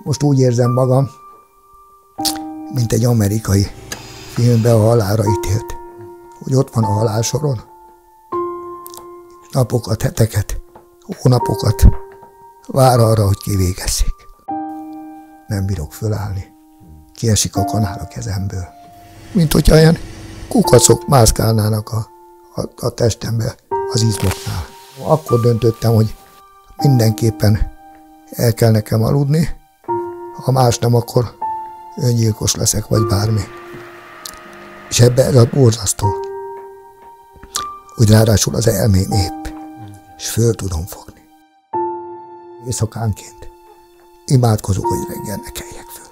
Most úgy érzem magam, mint egy amerikai filmben a halálra ítélt, hogy ott van a halálsoron. Napokat, heteket, hónapokat vár arra, hogy kivégezzék. Nem bírok fölállni. Kiesik a kanál a kezemből. Mint hogyha ilyen kukacok mászkálnának a testembe az izmoknál. Akkor döntöttem, hogy mindenképpen el kell nekem aludni, ha más nem, akkor öngyilkos leszek, vagy bármi. És ebben ez a borzasztó, hogy ráadásul az elmém épp, és föl tudom fogni. Éjszakánként imádkozok, hogy reggel ne keljek föl.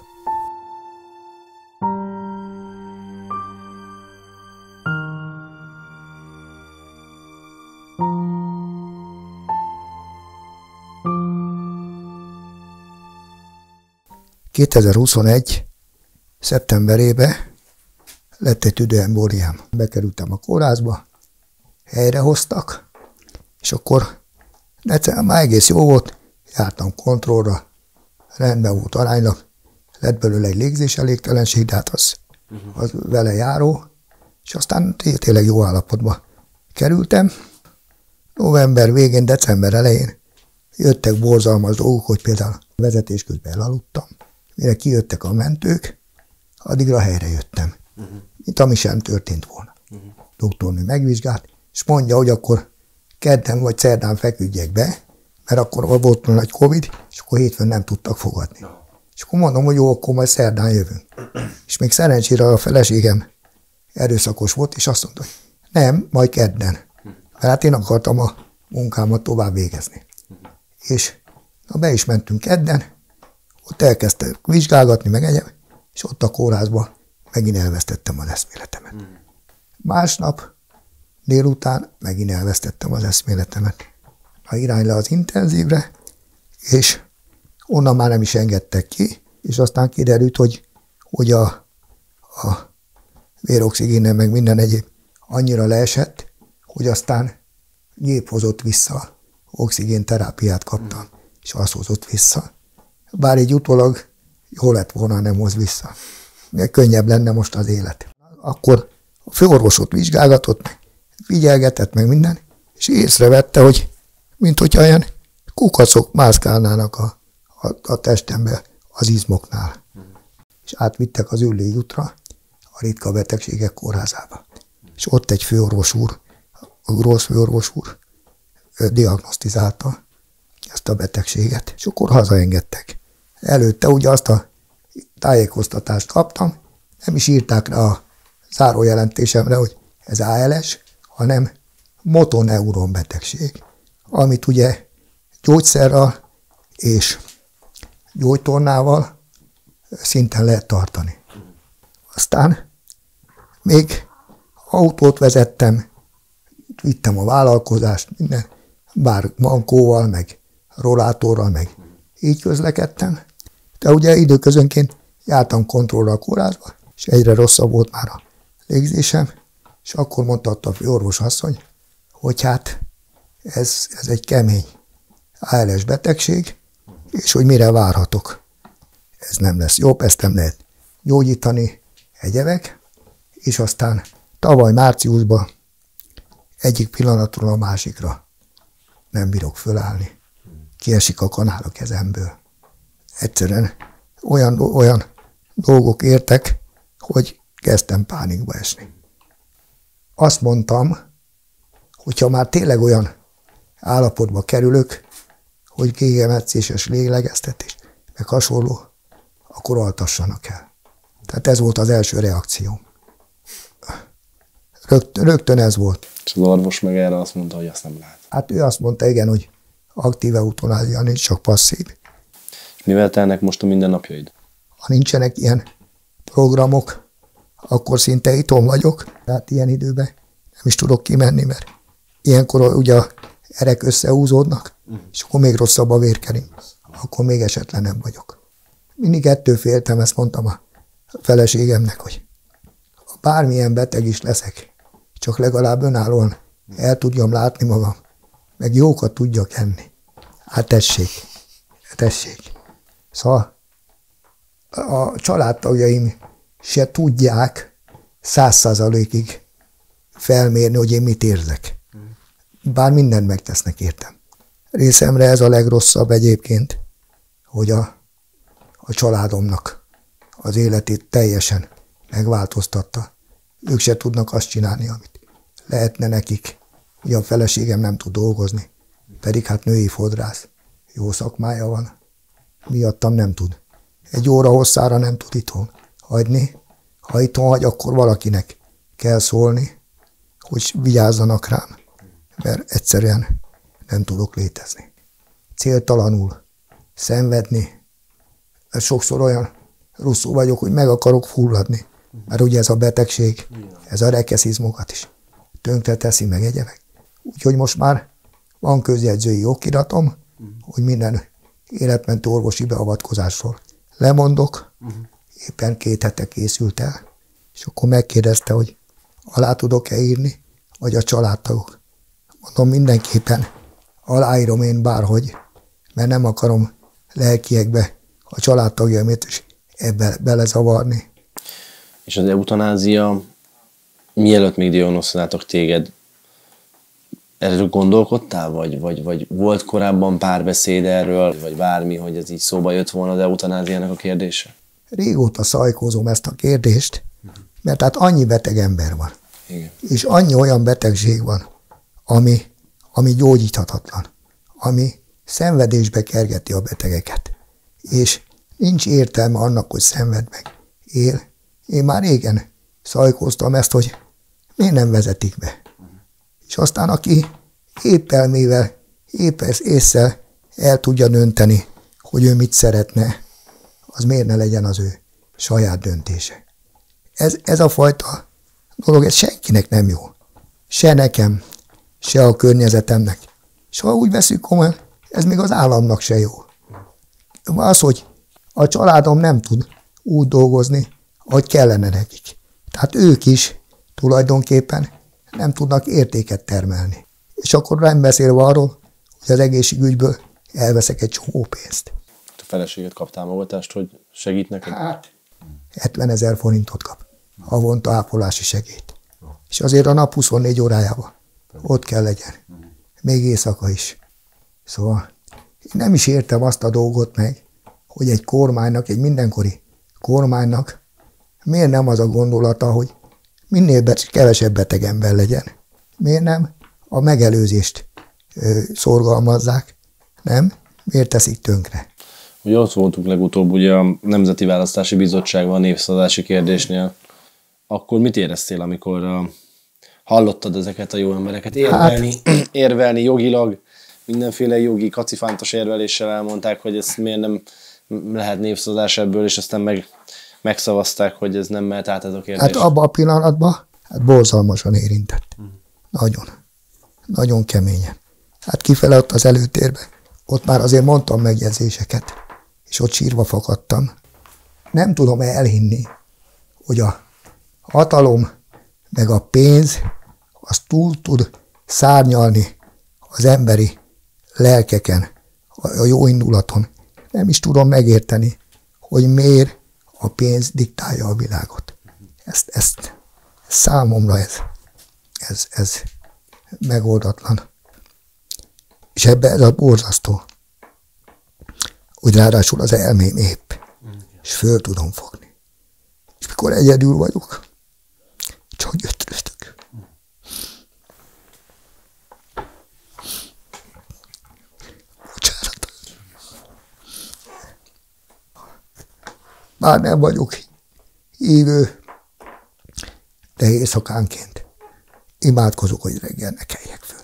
...2021. szeptemberében lett egy tüdőembóliám. Bekerültem a kórházba, helyrehoztak, és akkor már egész jó volt, jártam kontrollra, rendben volt aránylag, lett belőle egy légzéselégtelenség, de hát az vele járó, és aztán tényleg jó állapotba kerültem. November végén, december elején jöttek borzalmas dolgok, hogy például vezetés közben elaludtam. Mire kijöttek a mentők, addigra helyre jöttem, mint ami sem történt volna. Doktornő megvizsgált, és mondja, hogy akkor kedden vagy szerdán feküdjek be, mert akkor volt nagy Covid, és akkor hétfőn nem tudtak fogadni. És akkor mondom, hogy jó, akkor majd szerdán jövünk. És még szerencsére a feleségem erőszakos volt, és azt mondta, hogy nem, majd kedden. Mert hát én akartam a munkámat tovább végezni. És be is mentünk kedden, ott elkezdtek vizsgálgatni, meg egyéb, és ott a kórházban megint elvesztettem az eszméletemet. Másnap délután megint elvesztettem az eszméletemet. Irány le az intenzívre, és onnan már nem is engedtek ki, és aztán kiderült, hogy a véroxigénem meg minden egyéb annyira leesett, hogy aztán gép hozott vissza, oxigénterápiát kaptam, és az hozott vissza. Bár így utólag jó lett volna, nem hoz vissza. Könnyebb lenne most az élet. Akkor a főorvosot vizsgálgatott, figyelgetett meg minden, és észrevette, hogy mint hogyha ilyen kukacok mászkálnának a testembe az izmoknál. És átvittek az Üllői útra, a ritka betegségek kórházába. És ott egy főorvos úr, a Grossz főorvos úr diagnosztizálta ezt a betegséget, és akkor hazaengedtek. Előtte ugye azt a tájékoztatást kaptam, nem is írták rá a zárójelentésemre, hogy ez ALS, hanem motoneuron betegség, amit ugye gyógyszerrel és gyógytornával szinten lehet tartani. Aztán még autót vezettem, vittem a vállalkozást, minden, bár mankóval, meg rollátorral, meg így közlekedtem, de ugye időközönként jártam kontrollra a kórházba, és egyre rosszabb volt már a légzésem, és akkor mondta a főorvos asszony, hogy hát ez egy kemény ALS betegség, és hogy mire várhatok. Ez nem lesz jobb, ezt nem lehet gyógyítani, egyebek, és aztán tavaly márciusban egyik pillanatról a másikra nem bírok fölállni. Kiesik a kanál a kezemből. Egyszerűen olyan dolgok értek, hogy kezdtem pánikba esni. Azt mondtam, hogyha már tényleg olyan állapotba kerülök, hogy gégemetszéses lélegeztetés, meg hasonló, akkor altassanak el. Tehát ez volt az első reakcióm. Rögtön ez volt. És az orvos meg erre azt mondta, hogy azt nem lehet. Hát ő azt mondta, igen, hogy aktív eutanázia nincs, csak passzív. És mivel telnek most a mindennapjaid? Ha nincsenek ilyen programok, akkor szinte itthon vagyok. Tehát ilyen időben nem is tudok kimenni, mert ilyenkor ugye a erek összehúzódnak, és akkor még rosszabb a vérkering. Akkor még esetlenebb vagyok. Mindig ettől féltem, ezt mondtam a feleségemnek, hogy bármilyen beteg is leszek, csak legalább önállóan el tudjam látni magam, meg jókat tudjak enni. Hát tessék. Szóval a családtagjaim se tudják 100%-ig felmérni, hogy én mit érzek. Bár mindent megtesznek értem. Részemre ez a legrosszabb egyébként, hogy a családomnak az életét teljesen megváltoztatta. Ők se tudnak azt csinálni, amit lehetne nekik. Ugye a feleségem nem tud dolgozni, pedig hát női fodrász. Jó szakmája van. Miattam nem tud. Egy óra hosszára nem tud itthon hagyni. Ha itthon hagy, akkor valakinek kell szólni, hogy vigyázzanak rám, mert egyszerűen nem tudok létezni. Céltalanul szenvedni, mert sokszor olyan rosszul vagyok, hogy meg akarok fulladni, mert ugye ez a betegség, ez a rekeszizmokat is tönkre teszi, meg egyebek. Úgyhogy most már van közjegyzői okiratom, hogy minden életmentő orvosi beavatkozásról lemondok, éppen 2 hete készült el, és akkor megkérdezte, hogy alá tudok-e írni, vagy a családtagok. Mondom, mindenképpen aláírom én bárhogy, mert nem akarom lelkiekbe a családtagjaimat is ebbe belezavarni. És az eutanázia, mielőtt még diagnosztizáltak téged, erről gondolkodtál, vagy volt korábban párbeszéd erről, vagy bármi, hogy ez így szóba jött volna az eutanáziának a kérdése? Régóta szajkózom ezt a kérdést, mert hát annyi beteg ember van. Igen. És annyi olyan betegség van, ami gyógyíthatatlan, ami szenvedésbe kergeti a betegeket. És nincs értelme annak, hogy szenved meg. Én már régen szajkóztam ezt, hogy miért nem vezetik be. És aztán aki épp elmével, épp ésszel el tudja dönteni, hogy ő mit szeretne, az miért ne legyen az ő saját döntése. Ez a fajta dolog, ez senkinek nem jó. Se nekem, se a környezetemnek. És ha úgy veszük komolyan, ez még az államnak se jó. Az, hogy a családom nem tud úgy dolgozni, ahogy kellene nekik. Tehát ők is tulajdonképpen nem tudnak értéket termelni. És akkor nem beszélve arról, hogy az egészségügyből elveszek egy csomó pénzt. A feleséget kap támogatást, hogy segít neked? Hát 70 000 forintot kap havonta ápolási segélyt. És azért a nap 24 órájában ott kell legyen. Még éjszaka is. Szóval én nem is értem azt a dolgot meg, hogy egy kormánynak, egy mindenkori kormánynak miért nem az a gondolata, hogy minél kevesebb beteg ember legyen. Miért nem a megelőzést szorgalmazzák, nem? Miért teszik tönkre? Ugye ott voltunk legutóbb ugye a Nemzeti Választási Bizottságban a népszavazási kérdésnél. Akkor mit éreztél, amikor hallottad ezeket a jó embereket érvelni jogilag, mindenféle jogi kacifántos érveléssel elmondták, hogy ezt miért nem lehet népszavazás ebből, és aztán megszavazták, hogy ez nem mehet át ez a kérdés. Hát abban a pillanatban borzalmasan érintett. Nagyon. Nagyon keményen. Hát kifele ott az előtérbe. Ott már azért mondtam megjegyzéseket, és ott sírva fakadtam. Nem tudom elhinni, hogy a hatalom meg a pénz az túl tud szárnyalni az emberi lelkeken, a jó indulaton. Nem is tudom megérteni, hogy miért a pénz diktálja a világot. Ezt számomra ez megoldatlan. És ebben ez a borzasztó, hogy ráadásul az elmém épp, és föl tudom fogni. És mikor egyedül vagyok, csak gyötrődök. Bocsánat. Már nem vagyok hívő, de éjszakánként imádkozok, hogy reggel ne keljek föl.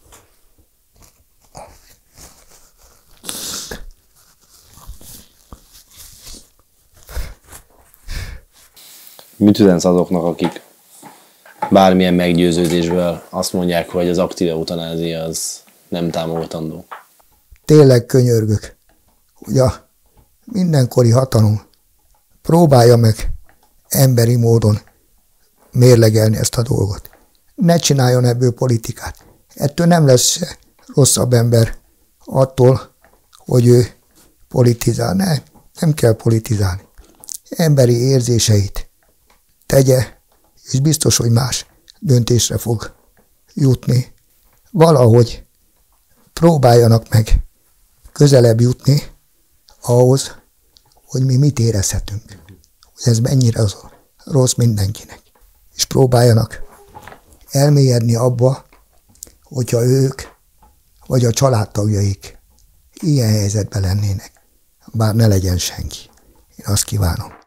Mit üzensz azoknak, akik bármilyen meggyőződésből azt mondják, hogy az aktív eutanázia az nem támogatandó? Tényleg könyörgök, hogy a mindenkori hatalom próbálja meg emberi módon mérlegelni ezt a dolgot. Ne csináljon ebből politikát. Ettől nem lesz se rosszabb ember attól, hogy ő politizál. Nem kell politizálni. emberi érzéseit tegye, és biztos, hogy más döntésre fog jutni. Valahogy próbáljanak meg közelebb jutni ahhoz, hogy mi mit érezhetünk. Hogy ez mennyire az rossz mindenkinek. És próbáljanak elmélyedni abba, hogyha ők vagy a családtagjaik ilyen helyzetben lennének, bár ne legyen senki. Én azt kívánom.